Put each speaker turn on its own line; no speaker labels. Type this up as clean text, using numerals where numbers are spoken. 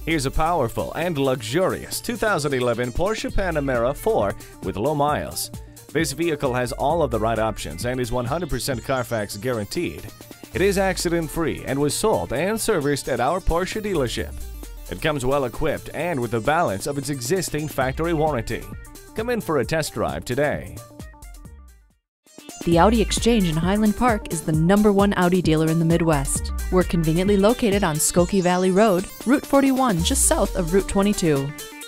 Here's a powerful and luxurious 2011 Porsche Panamera 4 with low miles. This vehicle has all of the right options and is 100% Carfax guaranteed. It is accident-free and was sold and serviced at our Porsche dealership. It comes well equipped and with the balance of its existing factory warranty. Come in for a test drive today.
The Audi Exchange in Highland Park is the #1 Audi dealer in the Midwest. We're conveniently located on Skokie Valley Road, Route 41, just south of Route 22.